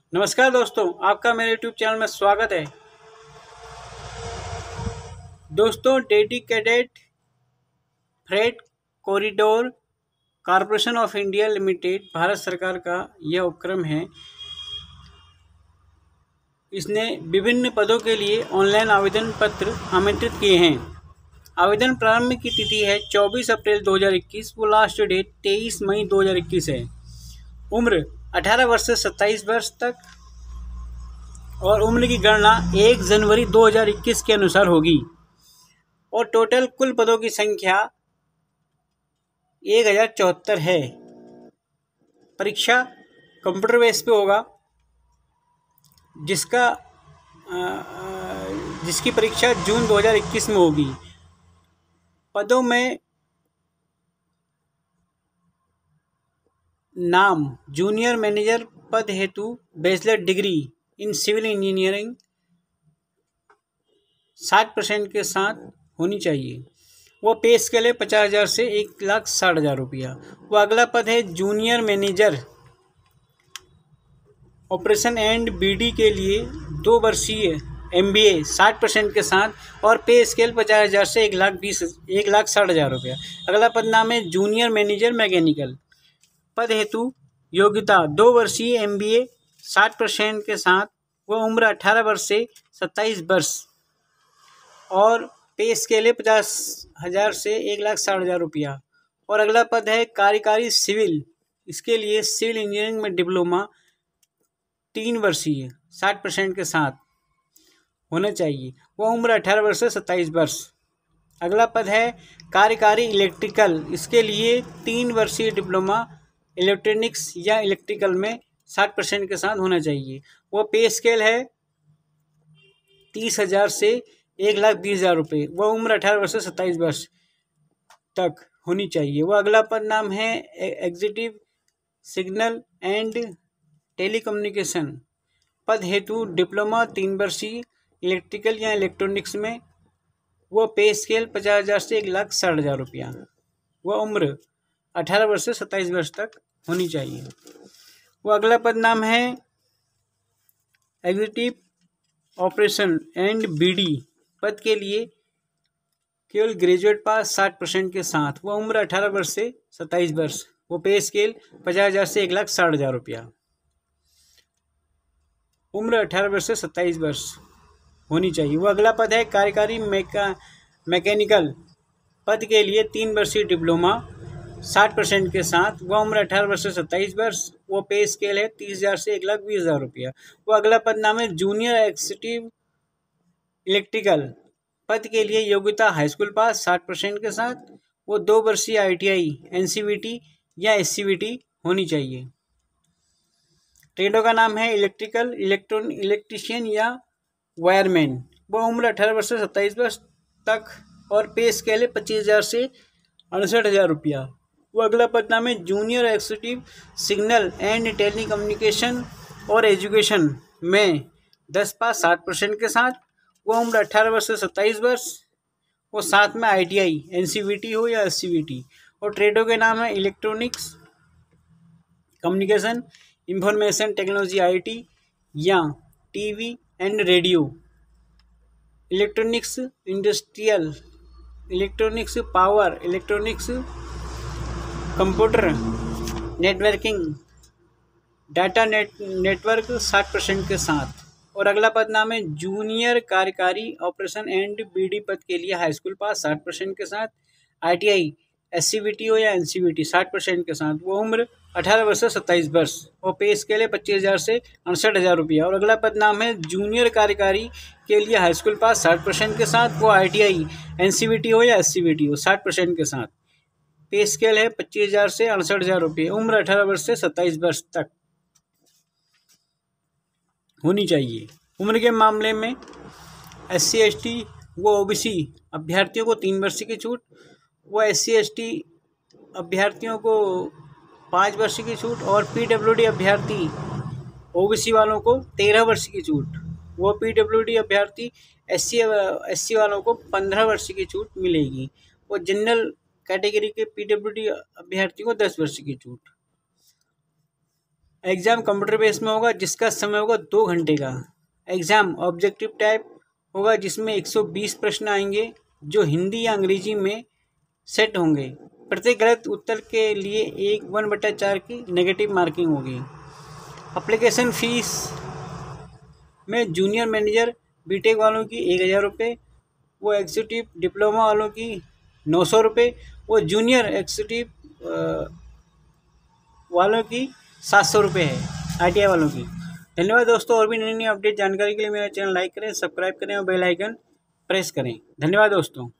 नमस्कार दोस्तों, आपका मेरे YouTube चैनल में स्वागत है। दोस्तों, dedicated freight corridor corporation of India limited Bharat सरकार का यह उपक्रम है। इसने विभिन्न पदों के लिए ऑनलाइन आवेदन पत्र आमंत्रित किए हैं। आवेदन प्रारंभ की तिथि है 24 अप्रैल 2021। वो लास्ट डेट 23 मई 2021 है। उम्र 18 वर्ष से 27 वर्ष तक और उम्र की गणना 1 जनवरी 2021 के अनुसार होगी। और टोटल कुल पदों की संख्या 1074 है। परीक्षा कंप्यूटर बेस पे होगा, जिसकी परीक्षा जून 2021 में होगी। पदों में नाम: जूनियर मैनेजर पद हेतु bachelor degree in civil engineering 60% के साथ होनी चाहिए। वो पे स्केल है 50,000 से 1,60,000 रुपया। वो अगला पद है junior manager operation and BD के लिए 2 वर्षीय MBA 60% के साथ और पे स्केल 50,000 से 1,60,000 रुपया। अगला पद नाम है जूनियर मैनेजर मैकेनिकल पद हेतु योग्यता 2 वर्षीय MBA 60% के साथ। वह उम्र 18 वर्ष से 27 वर्ष और पे स्केल है 50,000 से 1,60,000 रुपया। और अगला पद है कार्यकारी सिविल। इसके लिए सिविल इंजीनियरिंग में डिप्लोमा 3 वर्षीय 60% के साथ होना चाहिए। वह उम्र 18 वर्ष से 27 वर्ष। अगला पद है कार्यकारी इलेक्ट्रिकल। इसके लिए 3 वर्षीय डिप्लोमा इलेक्ट्रॉनिक्स या इलेक्ट्रिकल में 60% के साथ होना चाहिए। वह पे स्केल है 30,000 से 1,20,000 रुपये। वह उम्र 18 वर्ष से 27 वर्ष तक होनी चाहिए। वह अगला पद नाम है एग्जीक्यूटिव सिग्नल एंड टेलीकम्युनिकेशन पद हेतु डिप्लोमा 3 वर्षीय इलेक्ट्रिकल या इलेक्ट्रॉनिक्स में। वह पे स्केल 50,000 से 1,60,000 रुपया। वह उम्र 18 वर्ष से 27 वर्ष तक होनी चाहिए। वह अगला पद नाम है एग्जीक्यूटिव ऑपरेशन एंड बीडी पद के लिए केवल ग्रेजुएट पास 60% के साथ। वह उम्र 18 वर्ष से 27 वर्ष। वो पे स्केल 50,000 से 1,60,000 रुपया। उम्र 18 वर्ष से 27 वर्ष होनी चाहिए। वह अगला पद है कार्यकारी मैकेनिकल पद के लिए 3 वर्षीय डिप्लोमा 60% के साथ। वह उम्र 18 वर्ष से 27 वर्ष। वो पे स्केल है 30,000 से 1,20,000 रुपया। वो अगला पद नाम है जूनियर एग्जीक्यूटिव इलेक्ट्रिकल पद के लिए योग्यता हाई स्कूल पास 60% के साथ। वो 2 वर्षीय ITI NCVT या SCVT होनी चाहिए। ट्रेडों का नाम है इलेक्ट्रिकल इलेक्ट्रीशियन या वायरमैन। वह उम्र 18 वर्ष से 27 वर्ष तक और पे स्केल है 25,000 से 68,000 रुपया। वो अगला पद नाम है junior executive signal and telecommunication और एजुकेशन में 10 पास 60% के साथ। वह उम्र 18 वर्ष से 27 वर्ष। वो साथ में ITI NCVT हो या SCVT। और ट्रेडों के नाम है electronics communication information technology IT या TV and radio, electronics industrial, electronics power, electronics computer networking data network 60% के साथ। और अगला पद नाम है जूनियर कार्यकारी ऑपरेशन एंड BD पद के लिए हाई स्कूल पास 60% के साथ। ITI SCVT हो या NCVT 60% के साथ। वो उम्र 18 वर्ष से 27 वर्ष और पे स्केल है 25,000 से 68,000 रुपया। और अगला पद नाम है जूनियर कार्यकारी के लिए हाई स्कूल पास 60% के साथ। वो ITI NCVT हो या SCVT हो 60% के साथ। पे स्केल है 25,000 से 68,000 रुपये। उम्र 18 वर्ष से 27 वर्ष तक होनी चाहिए। उम्र के मामले में SC ST व OBC अभ्यर्थियों को 3 वर्ष की छूट। वो SC ST अभ्यर्थियों को 5 वर्ष की छूट और PWD अभ्यर्थी OBC वालों को 13 वर्ष की छूट। वो PWD अभ्यर्थी SC वालों को 15 वर्ष की छूट मिलेगी। वो जनरल कैटेगरी के PWD अभ्यर्थियों को 10 वर्ष की छूट। एग्ज़ाम कंप्यूटर बेस में होगा जिसका समय होगा 2 घंटे का। एग्ज़ाम ऑब्जेक्टिव टाइप होगा जिसमें 120 प्रश्न आएंगे जो हिंदी या अंग्रेजी में सेट होंगे। प्रत्येक गलत उत्तर के लिए 1/4 की नेगेटिव मार्किंग होगी। एप्लीकेशन फ़ीस में जूनियर मैनेजर बीटेक वालों की 1000 रुपये, वो एग्जीक्यूटिव डिप्लोमा वालों की 900 रुपये, वो जूनियर एग्जीक्यूटिव वालों की 700 रुपये है ITI वालों की। धन्यवाद दोस्तों। और भी नई नई अपडेट जानकारी के लिए मेरा चैनल लाइक करें, सब्सक्राइब करें और बेल आइकन प्रेस करें। धन्यवाद दोस्तों।